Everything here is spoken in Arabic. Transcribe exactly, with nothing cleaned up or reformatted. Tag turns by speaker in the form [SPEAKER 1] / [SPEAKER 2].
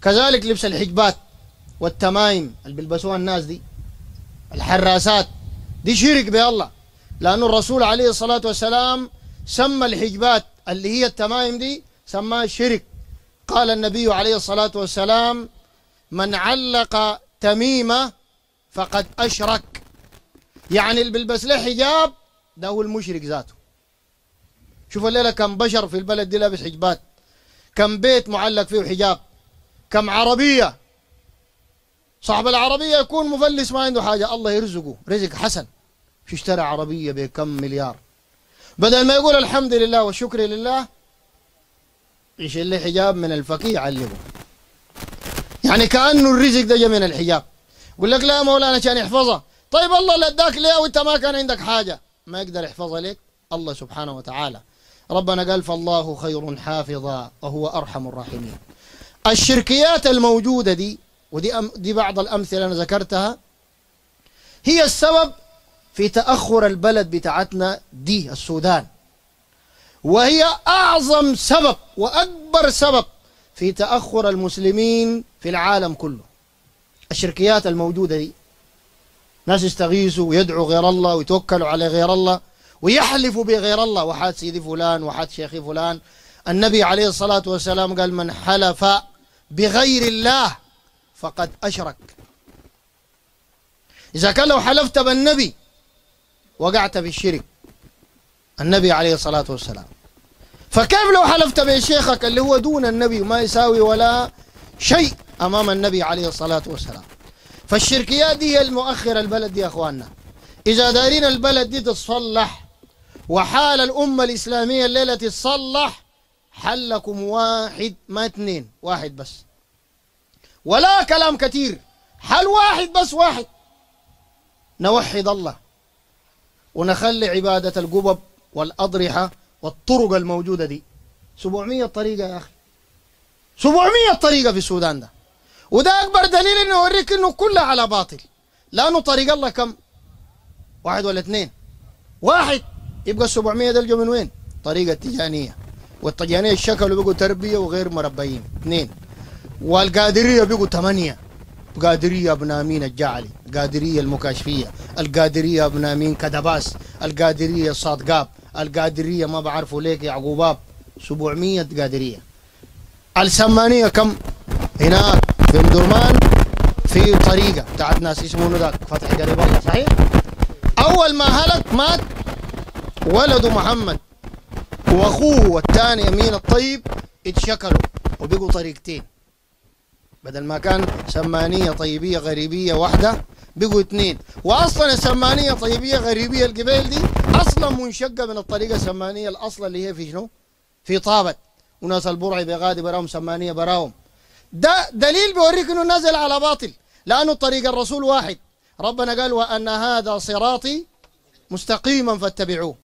[SPEAKER 1] كذلك لبس الحجبات والتمايم اللي بيلبسوها الناس دي، الحراسات دي شرك بالله، لأنه الرسول عليه الصلاة والسلام سمى الحجبات اللي هي التمايم دي سماها شرك. قال النبي عليه الصلاة والسلام: من علق تميمة فقد أشرك. يعني اللي بيلبس له حجاب ده هو المشرك ذاته. شوف الليلة كم بشر في البلد دي لابس حجبات، كم بيت معلق فيه حجاب، كم عربية. صاحب العربية يكون مفلس ما عنده حاجة، الله يرزقه رزق حسن، شو اشترى عربية بكم مليار، بدل ما يقول الحمد لله والشكر لله يشيل له حجاب من الفقيه يعلقه. يعني كأنه الرزق ده جا من الحجاب. يقول لك لا مولانا كان يحفظها. طيب الله اللي اداك ليه وانت ما كان عندك حاجة؟ ما يقدر يحفظها لك الله سبحانه وتعالى. ربنا قال: فالله خير حافظا وهو أرحم الراحمين. الشركيات الموجودة دي، ودي أم دي بعض الأمثلة أنا ذكرتها، هي السبب في تأخر البلد بتاعتنا دي السودان، وهي أعظم سبب وأكبر سبب في تأخر المسلمين في العالم كله. الشركيات الموجودة دي، ناس يستغيثوا ويدعوا غير الله ويتوكلوا على غير الله ويحلفوا بغير الله، وحات سيدي فلان وحات شيخي فلان. النبي عليه الصلاة والسلام قال: من حلف بغير الله فقد أشرك. إذا كان لو حلفت بالنبي وقعت في الشرك، النبي عليه الصلاة والسلام، فكيف لو حلفت بشيخك اللي هو دون النبي وما يساوي ولا شيء أمام النبي عليه الصلاة والسلام؟ فالشركيات دي هي المؤخرة البلد دي يا أخواننا. إذا دارين البلد دي تتصلح وحال الأمة الإسلامية الليلة تتصلح، حلكم واحد ما اثنين، واحد بس، ولا كلام كتير، حل واحد بس، واحد: نوحد الله ونخلي عبادة القبب والأضرحة والطرق الموجودة دي. سبعمية طريقة يا أخي، سبعمية طريقة في السودان ده، وده أكبر دليل إنه يوريك إنه كلها على باطل. لأنه طريق الله كم؟ واحد ولا اثنين؟ واحد. يبقى السبعمية ده الجو من وين؟ طريقة التجانية، والتجانية الشكل بقوا تربية وغير مربيين اثنين، والقادرية بقوا ثمانية: قادرية ابن أمين الجعلي، القادرية المكاشفية، القادرية ابن أمين كدباس، القادرية الصادقاب، القادرية ما بعرفوا ليك يعقوباب. سبعمية قادرية. السمانية كم؟ هناك في مدرمان في طريقة بتاعت ناس اسمه ذاك فتح قريب الله، صحيح؟ أول ما هلك مات ولده محمد وأخوه والثاني أمين الطيب اتشكلوا وبقوا طريقتين، بدل ما كان سمانية طيبية غريبية واحدة بقوا اثنين. وأصلا السمانية طيبية غريبية القبيل دي أصلا منشقة من الطريقة السمانية الأصل اللي هي في شنو؟ في طابت، وناس البرعي بغادي براهم سمانية براهم. ده دليل بيوريك انه نازل على باطل، لانه طريق الرسول واحد. ربنا قال: وان هذا صراطي مستقيما فاتبعوه.